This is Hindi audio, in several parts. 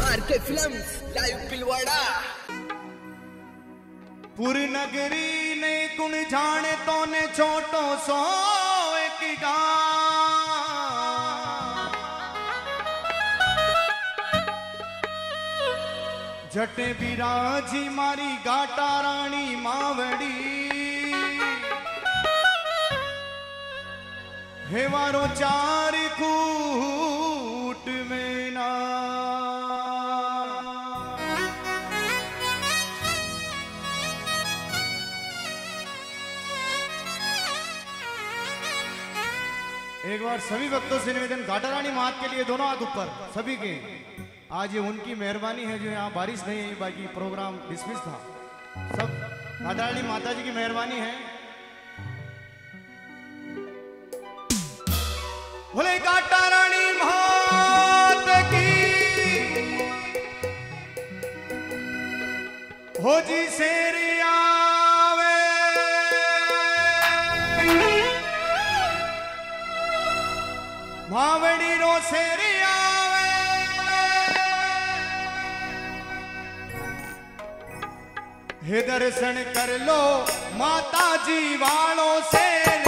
R K films live पिलवाड़ा। पूरी नगरी ने गुण जाने तो ने छोटो सो एक जटे बिराजी मारी गाटा रानी मावड़ी हेवारो चार कूट में ना एक बार सभी भक्तों से निवेदन, घाटा रानी मात के लिए दोनों हाथ ऊपर सभी के। आज ये उनकी मेहरबानी है जो यहाँ बारिश नहीं है, बाकी प्रोग्राम डिसमिस था। सब घाटा रानी माता जी की मेहरबानी है। बोले घाटा रानी मात की हो जी शेरिया मावड़ी रो शेरिया हे दर्शन कर लो माता जी वालों से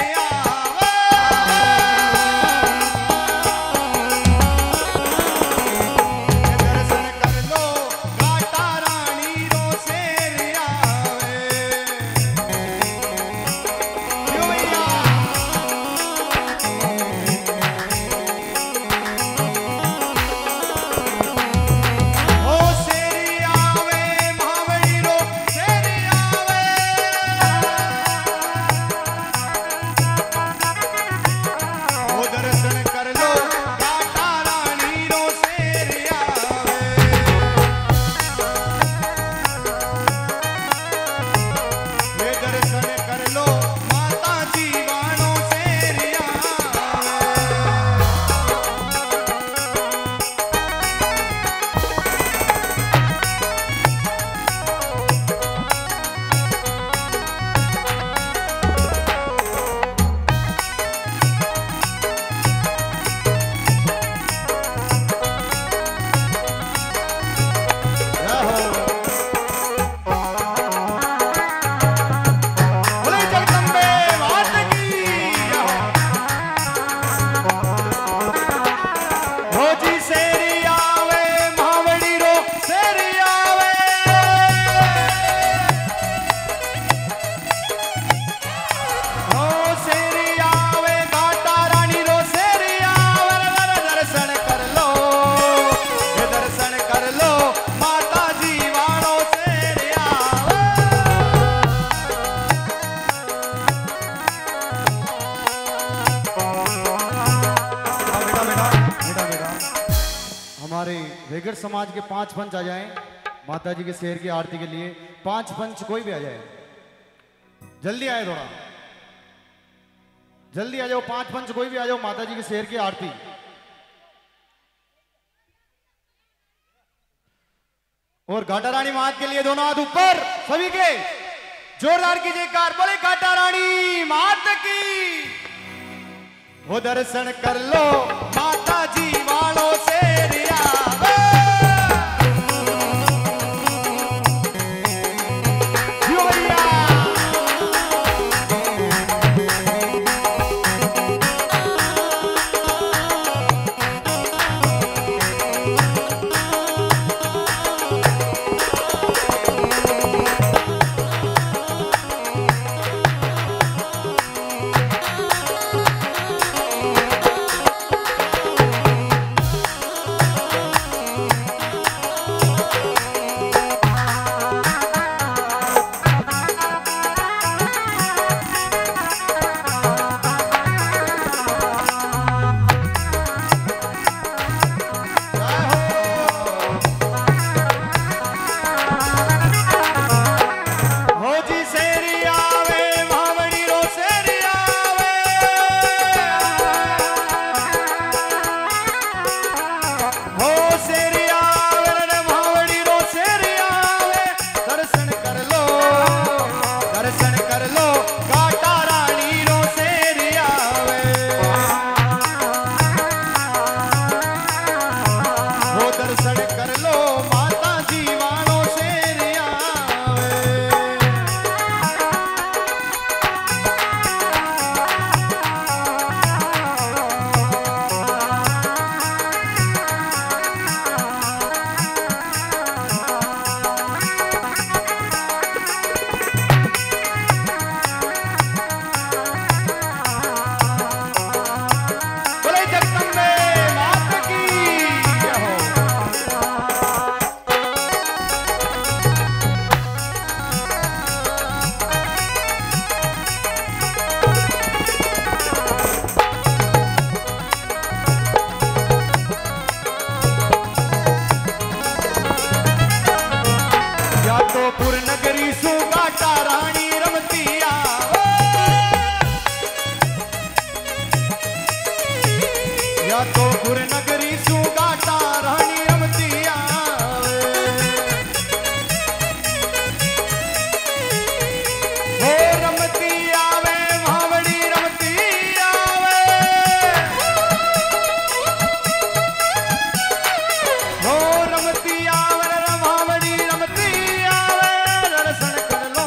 समाज के 5 पंच आ जाएं माता जी के शेर की आरती के लिए। 5 पंच कोई भी आ जाए, जल्दी आए, थोड़ा जल्दी आ जाओ। 5 पंच कोई भी आ जाओ, माता जी के शेर की आरती। और घाटा रानी मात के लिए दोनों हाथ ऊपर सभी के, जोरदार की जयकार बोले घाटा रानी मात की। वो दर्शन कर लो माता जी वालों से जयपुर नगरी सु गाटा रानी रमती आवे हो रमती आवे भावड़ी रमती आवे हो रमती आवे भावड़ी रमती आवे दर्शन कर लो।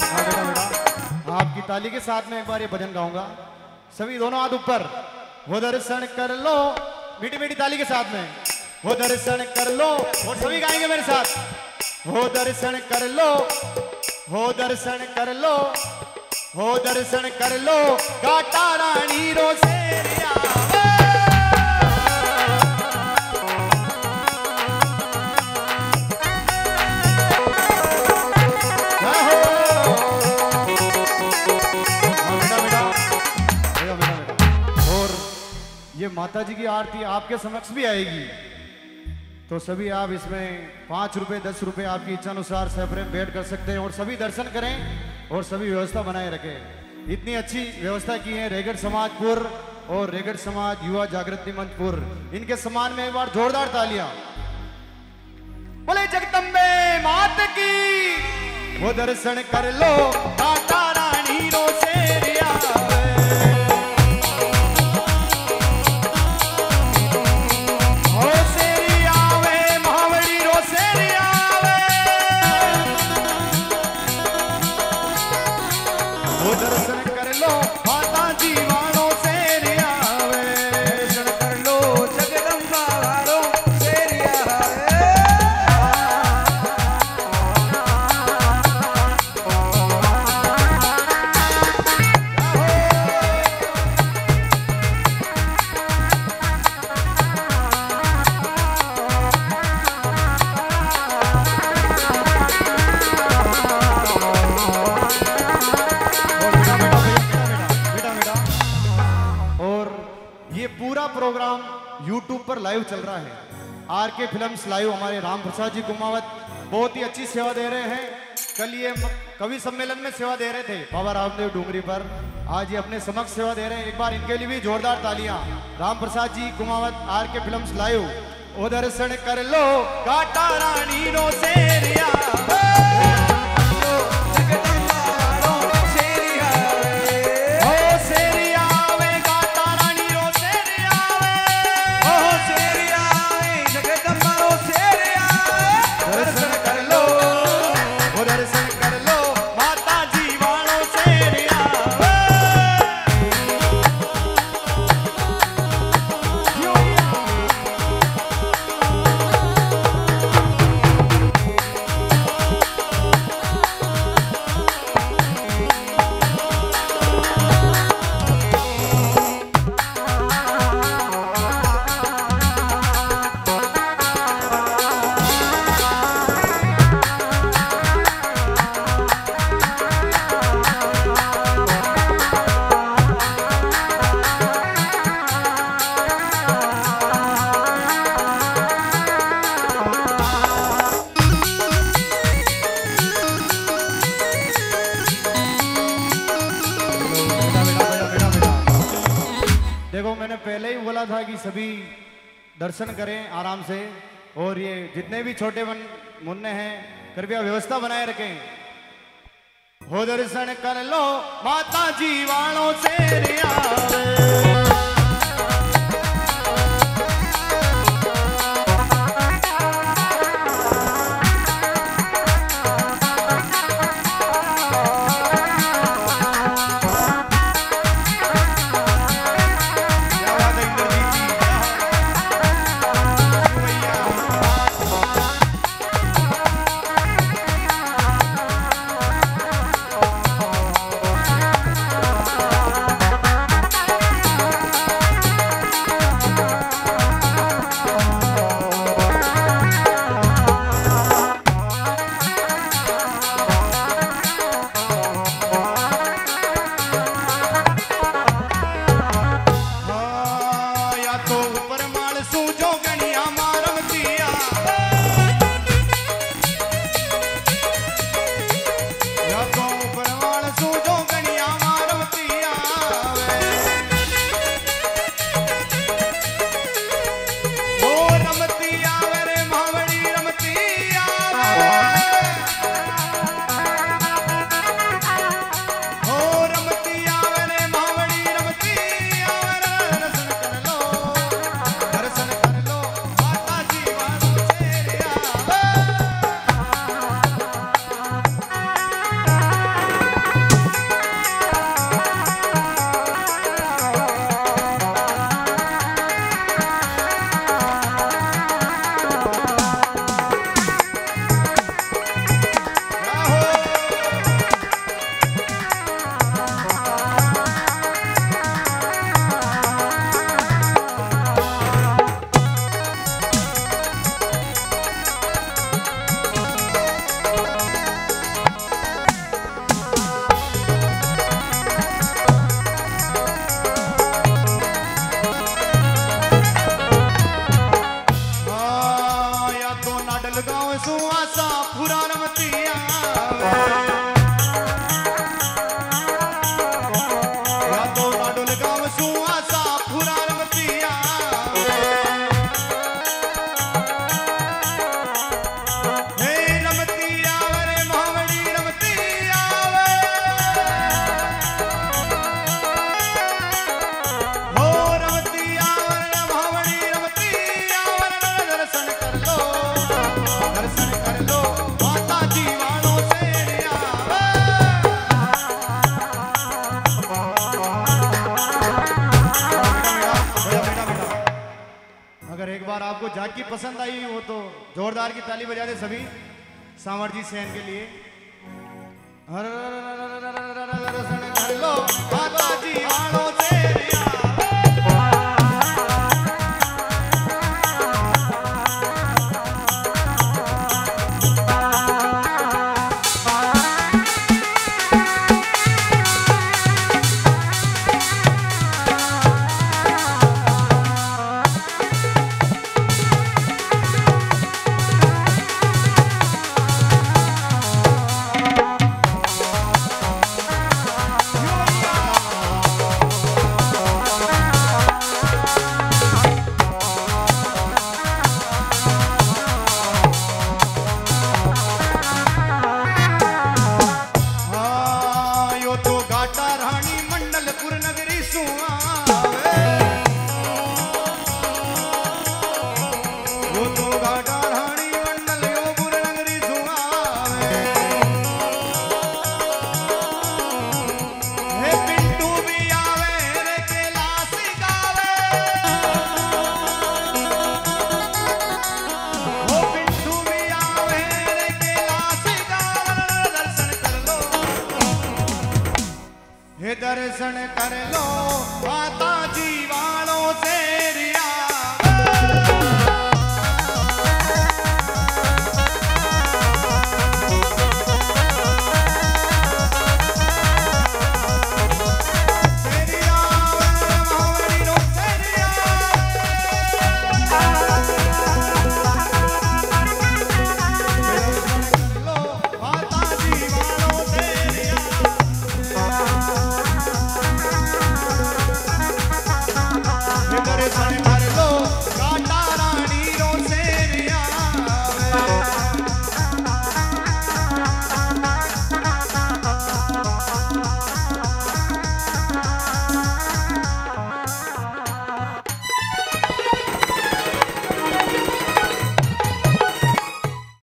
आपकी ताली के साथ में एक बार ये भजन गाऊंगा, सभी दोनों हाथ ऊपर। वो दर्शन कर लो, मीठी मीठी ताली के साथ में। वो दर्शन कर लो, और सभी गाएंगे मेरे साथ। वो दर्शन कर लो, वो दर्शन कर लो, वो दर्शन कर लो, गाटा रानी रोसेरिया ये माता जी की आरती आपके समक्ष भी आएगी, तो सभी आप इसमें 5 रुपए 10 रुपए आपकी इच्छा अनुसार सेपरेट बैठ कर सकते हैं और सभी दर्शन करें और सभी व्यवस्था बनाए रखें। इतनी अच्छी व्यवस्था की है रेगड़ समाजपुर और रेगड़ समाज युवा जागृति मंचपुर, इनके सम्मान में एक बार जोरदार तालियां। बोले जगदम्बे मात की। वो दर्शन कर लो गाटा रानी रोसेरिया प्रोग्राम YouTube पर लाइव चल रहा है। RK फिल्म्स लाइव हमारे राम प्रसाद जी कुमावत बहुत ही अच्छी सेवा दे रहे हैं। कल ये कवि सम्मेलन में सेवा दे रहे थे बाबा रामदेव डूंगरी पर, आज ये अपने समक्ष सेवा दे रहे हैं। एक बार इनके लिए भी जोरदार तालियां। Ram Prasad ji Kumawat RK films live. ओ दर्शन कर लो गाटा रानी रोसेरिया पहले ही बोला था कि सभी दर्शन करें आराम से, और ये जितने भी छोटे मुन्ने हैं कृपया व्यवस्था बनाए रखें। हो दर्शन कर लो माता जी वालों से रिया फुरा रमतिया या तो ना डुल गाँव सुआ सा फुरा रमतिया हे रमतिया रे भावड़ी रमतिया हो रमतिया रे भावड़ी रमतिया दर्शन कर लो माता जी वालों से आवे। बेटा अगर एक बार आपको झांकी पसंद आई हो तो जोरदार की ताली बजा दे सभी सांवर जी सेन के लिए। दर्शन कर लो माता जी